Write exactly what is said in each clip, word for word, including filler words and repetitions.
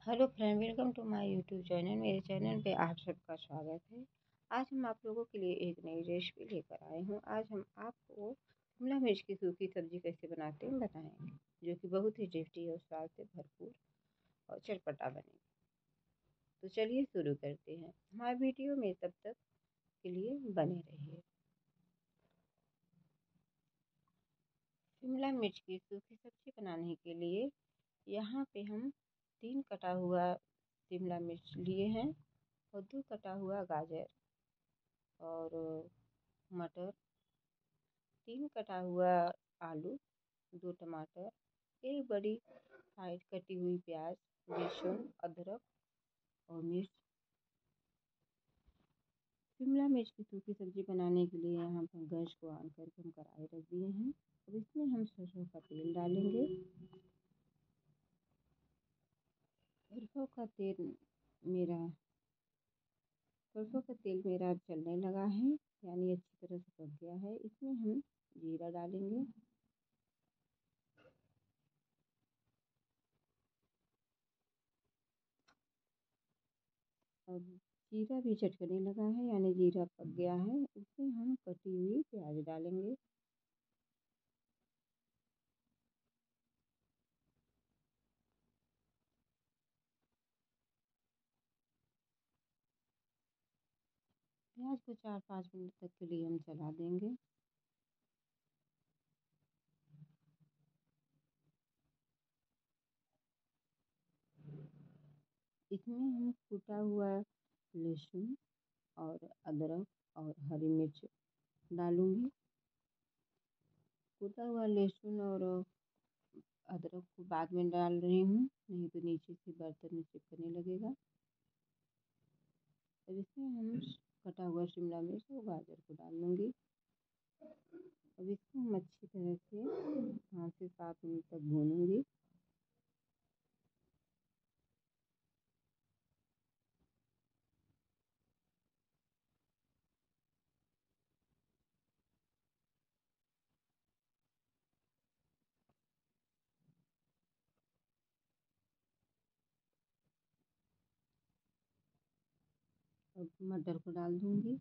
Hello friend, welcome to my YouTube channel. मेरे channel पे आप सबका स्वागत है। आज हम आप लोगों के लिए एक नई रेसिपी लेकर आए हूँ। आज हम आपको शिमला मिर्च की सूखी सब्जी कैसे बनाते हैं बताएंगे, जो कि बहुत ही टेस्टी और स्वाद से भरपूर और चटपटा बनेगी। तो चलिए शुरू करते हैं। हमारे वीडियो में तब तक के लिए बने रहिए। शिमला मिर्च की सूखी सब्जी बनाने के लिए यहाँ पे हम तीन कटा हुआ शिमला मिर्च लिए हैं और दो कटा हुआ गाजर और मटर, तीन कटा हुआ आलू, दो टमाटर, एक बड़ी साइज कटी हुई प्याज, लहसुन, अदरक और मिर्च। शिमला मिर्च की सूखी सब्जी बनाने के लिए यहाँ पर गैस को ऑन करके हम कढ़ाई रख दिए हैं। अब इसमें हम सरसों का तेल डालेंगे। सरसों का तेल मेरा सरसों का तेल मेरा चलने लगा है, यानी अच्छी तरह से पक गया है। इसमें हम जीरा डालेंगे। अब जीरा भी चटकने लगा है, यानी जीरा पक गया है। इसमें हम कटी हुई प्याज डालेंगे। प्याज को चार पाँच मिनट तक के लिए हम चला देंगे। इसमें हम कूटा हुआ लहसुन और अदरक और हरी मिर्च डालूंगी। कूटा हुआ लहसुन और अदरक को बाद में डाल रही हूँ, नहीं तो नीचे से बर्तन में चिपकने लगेगा। अब इसमें हम कटा हुआ शिमला मिर्च और गाजर को डाल दूँगी। अब इसको हम अच्छी तरह से पाँच से सात मिनट तक भूनूंगी। अब मटर को डाल दूँगी।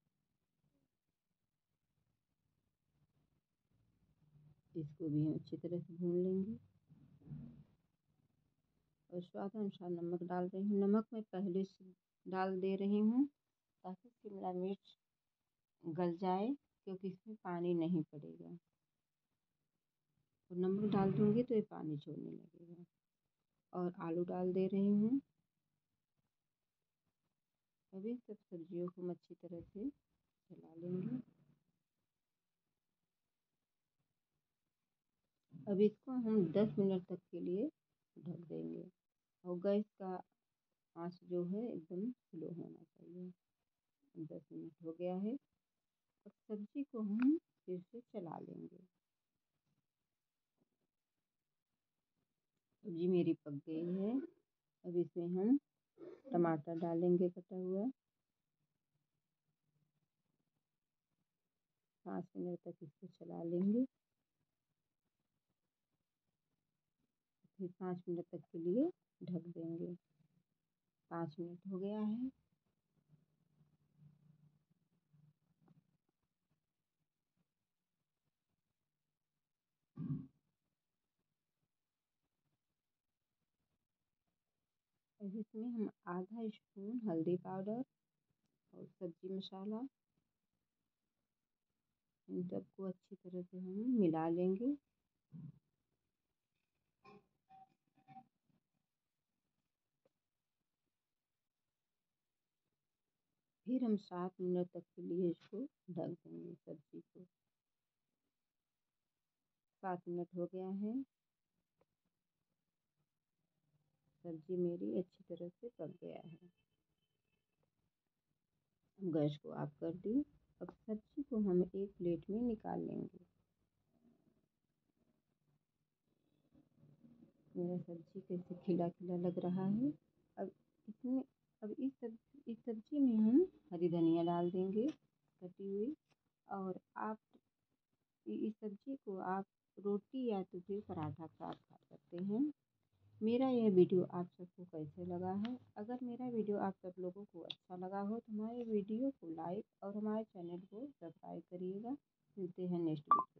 इसको भी हम अच्छी तरह से भून लेंगे और स्वाद अनुसार नमक डाल रही हूँ। नमक मैं पहले से डाल दे रही हूँ ताकि शिमला मिर्च गल जाए, क्योंकि इसमें पानी नहीं पड़ेगा। और नमक डाल दूँगी तो ये पानी छोड़ने लगेगा। और आलू डाल दे रही हूँ। अभी सब सब्जियों को हम अच्छी तरह से चला लेंगे। अब इसको हम दस मिनट तक के लिए ढक देंगे और गैस का आंच जो है एकदम स्लो होना चाहिए। दस मिनट हो गया है। अब सब्जी को हम फिर से चला लेंगे। सब्जी मेरी पक गई है। अब इसमें हम टमाटर डालेंगे कटा हुआ। पाँच मिनट तक इसको चला लेंगे। फिर पाँच मिनट तक के लिए ढक देंगे। पाँच मिनट हो गया है। अब इसमें हम आधा स्पून हल्दी पाउडर और सब्जी मसाला, इन सबको अच्छी तरह से हम मिला लेंगे। फिर हम सात मिनट तक के लिए इसको ढक देंगे सब्जी को। सात मिनट हो गया है। सब्जी मेरी अच्छी तरह से पक गया है। गैस को ऑफ कर दी। अब सब्जी को हम एक प्लेट में निकाल लेंगे। मेरा सब्जी कैसे खिला खिला लग रहा है। अब इसमें अब इस सब्जी इस सब्जी में हम हरी धनिया डाल देंगे कटी हुई। और आप इस सब्जी को आप रोटी या तो फिर पराठा के साथ खा सकते हैं। मेरा यह वीडियो आप सबको कैसे लगा है? अगर मेरा वीडियो आप सब लोगों को अच्छा लगा हो तो हमारे वीडियो को लाइक और हमारे चैनल को सब्सक्राइब करिएगा। मिलते हैं नेक्स्ट वीडियो।